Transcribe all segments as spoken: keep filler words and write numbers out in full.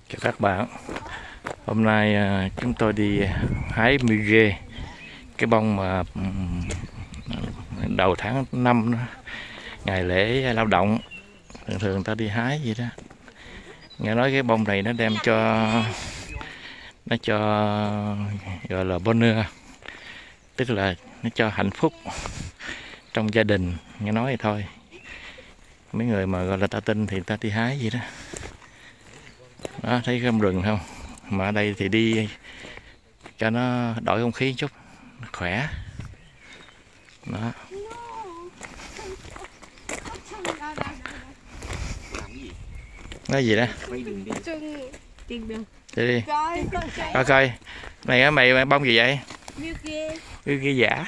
Chào các bạn. Hôm nay à, chúng tôi đi hái muge, cái bông mà um, đầu tháng năm đó, ngày lễ lao động thường thường ta đi hái vậy đó. Nghe nói cái bông này nó đem cho nó cho gọi là bonheur, tức là nó cho hạnh phúc trong gia đình. Nghe nói vậy thôi, mấy người mà gọi là ta tin thì ta đi hái vậy đó. Đó, thấy cái rừng không? Mà ở đây thì đi cho nó đổi không khí chút, khỏe. Đó. Nói gì đó? Đi đi. Coi coi. Này á, mày bông gì vậy? Muge giả.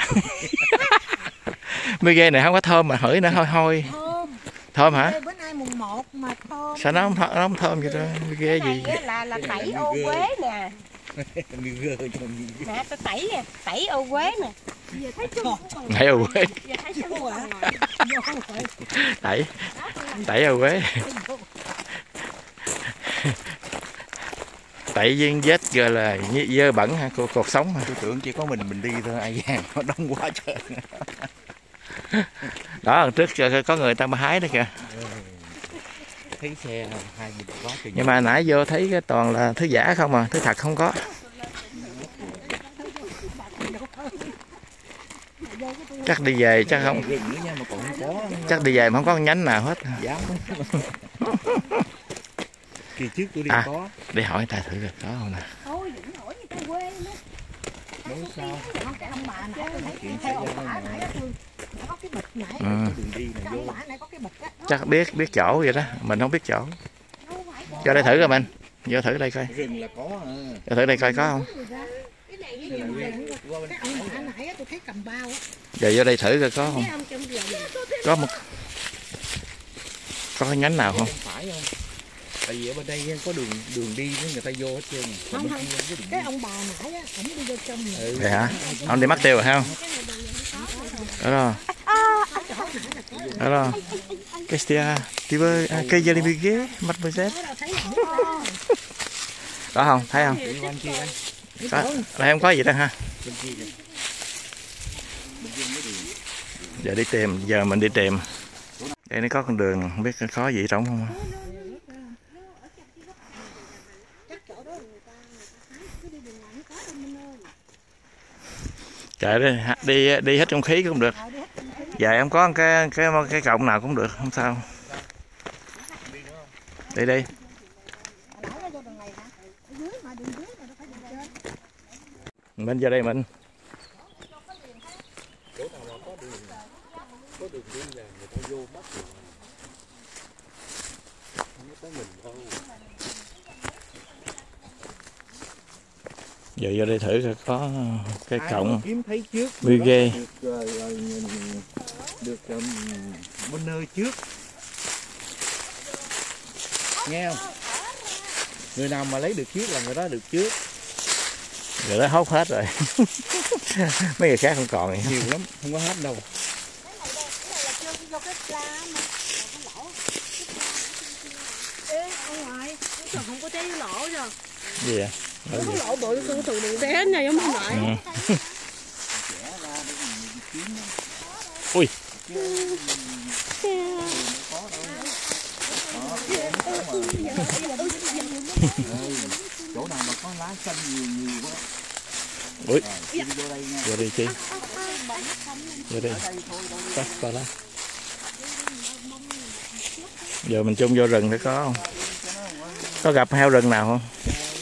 Muge này không có thơm mà hửi nữa, hôi hôi. Thơm hả? Bữa nay mùng một mà thơm. Sao nó không thơm, nó không thơm vậy đó? Muge gì? Là là tẩy ô quế nè. Nè, tôi tẩy nè, tẩy ô quế nè. Tẩy ô quế. Tẩy. Tẩy ô quế. Tẩy viên vết gọi là dơ bẩn ha, cuộc, cuộc sống ha. Tôi tưởng chỉ có mình mình đi thôi, ai vàng nó đông quá trời. Đó, lần trước có người ta mà hái đó kìa. Thấy xe hai mình quá trời. Nhưng mà nãy vô thấy cái toàn là thứ giả không à, thứ thật không có. Chắc đi về chắc không. Chắc đi về mà không có nhánh nào hết. Kỳ trước tôi đi à, có. Để hỏi ta thử được có không nè. Thôi đừng hỏi người ta quê nữa. Nói sao? Cái ông bà nãy tôi thấy theo ông bà nãy nó có cái bịch nãy. Ừ. Cái ông bà nãy có cái bịch á. Chắc biết biết chỗ vậy đó, mình không biết chỗ. Cho đây thử coi mình. Vô thử đây coi. Rừng là có. Vô thử đây coi có không. Cái ông bà nãy tôi thấy cầm bao á. Giờ vô đây thử coi có không. Có một có cái nhánh nào không? Phải không? Tại vì ở bên đây có đường đường đi với người ta vô hết trơn. Không không. Cái ông bà nãy á, ổng đi vô trong này. Ừ. Vậy hả? Ông đi mắc tiêu rồi không? Đó rồi. Đó rồi. Cái stia, tiba cái giờ đi bị ghé, mặt mới chết. Đó không? Thấy không? Đó, đây không có gì đâu ha. Giờ đi tìm, giờ mình đi tìm. Đây nó có con đường, không biết có gì trống không? Chạy đi, đi đi hết không khí cũng được. Dạ em có cái cái cái cọng nào cũng được, không sao. Đi đi. Mình vô đây mình. Giờ vô đây thử coi có cái cọng kiếm thấy trước muge được được um, bên nơi trước, nghe không? Người nào mà lấy được trước là người đó được trước. rồi đó hốt hết rồi. Mấy người khác không còn này. Nhiều lắm, không có hết đâu. Không có trái lỗ rồi. Gì vậy? Nó có lỗ bự con thường đường té nha, giống không lại. Ừ. Ui. Chỗ nào mà có lá xanh nhiều nhiều quá. Ui. Rồi, vô đây nha. Vô đi chi. Vô đi. Cắt vào đó. Giờ mình chung vô rừng để có không? Có gặp heo rừng nào không?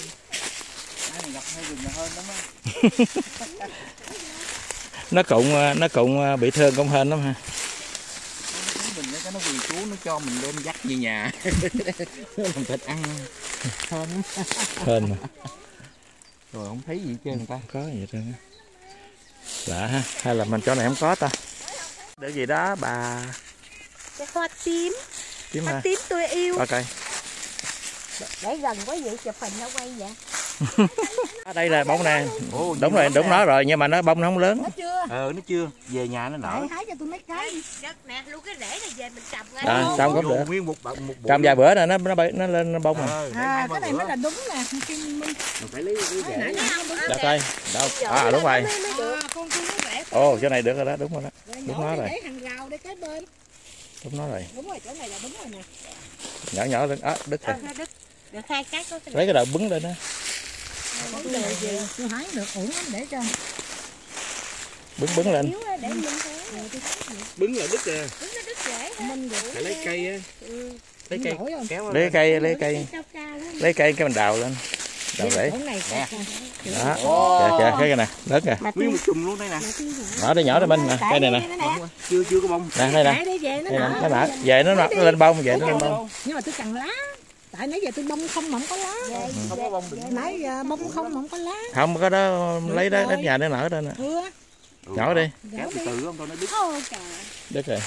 Nó cũng nó cũng bị thương cũng hên lắm ha. Mình cái nó quỳ chú nó cho mình đem dắt về nhà. Làm thịt ăn thơm lắm. Hên mà. Rồi không thấy gì hết trơn ta. Có gì trơn. Lạ ha, hay là mình chỗ này không có ta? Để gì đó bà. Cái hoa tím. Tím hoa hả? Tím tôi yêu. Ok. Để gần quá vậy chụp hình nó quay vậy. Ở đây là bông nè. Ồ, Đúng rồi, đúng nè. nó rồi nhưng mà nó bông nó không lớn. Nó chưa? Ờ nó chưa, về nhà nó nở. Hãy hái cho tôi mấy cái. Đất nè, luôn cái rễ này về mình trồng ngay. Đó, xong cũng được. Nguyên một một bộ. Trồng vài bữa rồi nó nó bay- nó lên bông rồi. Ờ, để À, hai ba cái này bữa. mới là đúng nè. Khi mình Mình phải lấy lấy rễ. nãy nó không đúng. Dạ coi. Đâu? À đúng rồi. À, con kia nó rẻ. Ồ, chỗ này được rồi đó, đúng rồi đó. Rồi đúng nhỏ nó cái rồi. rễ hàng rào đây cái bên. Đúng nó rồi. Đúng rồi, chỗ này là đúng rồi nè. Nhỏ nhỏ lên. Á, đứt rồi. Được, được, được hai cái có cái Lấy cái đầu bứng lên đó. Có cái này gì? Tôi hái được ổn lắm để cho. Bứng bứng lên. yếu á, để mình thôi. Bứng là đứt kìa. Đúng nó đứt rễ. Mình rồi. Phải lấy cây á. Lấy cây nổi không? kéo nó Lấy lên. cây, lấy cây. Cao cao á. Lấy cây cái mình đào lên. Đào rễ. Chỗ này Nè. Đó. Kìa kìa cái này lớn kìa. Nguyên một chùm luôn đây nè. Nhỏ đây nhỏ đây bên nè, cây này nè. Chưa chưa có bông. Nè đây nè. Để đi về nó Đây nè, nở. nó nở. Về nó nở, nó lên bông, về nó lên bông. Nhưng mà tôi cần lá. Tại nãy giờ tôi bông không mà không có lá. Không có bông được. Nãy giờ bông không mà không có lá. Không có đó lấy đó đến nhà để nở lên nè. Ừ. Nhỏ đi. Kéo từ từ không thôi nó đứt. Ôi trời. Đứt rồi.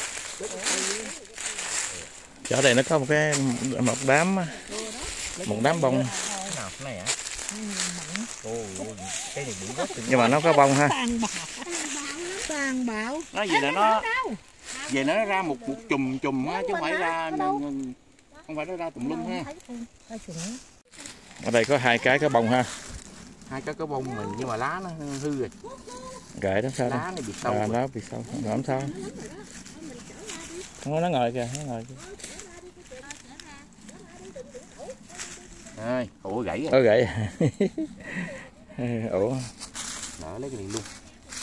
Chỗ đây nó có một cái một đám một đám bông Cái nào cái này hả? Ồ, cái này bự quá. nhưng mà nó có bông ha. Tàn bạo. Tàn bạo. Nó gì là nó về nó ra một một chùm chùm á chứ không phải ra không phải nó ra tùm lum ha. Ở đây có hai cái có bông ha. Hai cái có bông mình nhưng mà lá nó hư rồi. Gậy đó sao đâu. Lá nó bị sâu. À, rồi. nó bị sâu, không sao. Nó ngồi kìa, nó ngồi kìa. Ơi, ủa gãy rồi. Có gậy. Ủa. Đỡ lấy cái này luôn.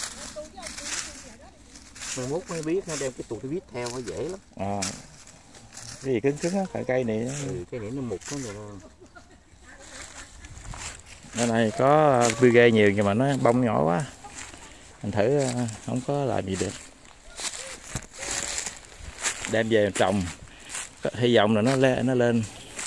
Mai mốt mới biết nó đem cái tụi cái viết theo nó dễ lắm. À. Cái gì cứng cứng á, cái cây này. Ừ, cái này nó mục nó rồi. Ở này có bươi ghê nhiều nhưng mà nó bông nhỏ quá. Mình thử không có làm gì được. Đem về trồng. Hy vọng là nó lên nó lên.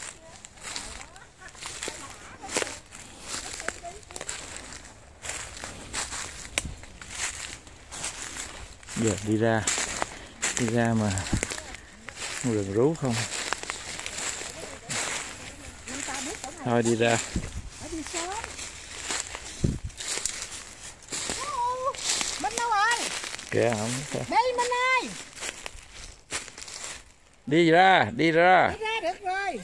Giờ đi ra đi ra mà rừng rú không thôi đi ra Minh đâu rồi? kìa không Đây Minh ơi. đi ra đi ra Đi ra được rồi.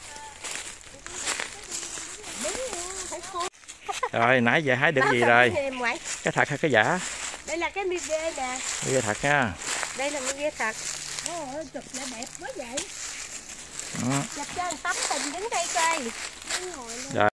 rồi nãy giờ hái được gì Đó, rồi cái gì em ngoại? cái thật hay cái giả Đây là cái mi ghê nè. cái thật nha. Đây là mi ghê thật. Ôi chụp lại đẹp quá vậy. Ừ. Chụp cho một tấm hình đứng đây coi. Rồi.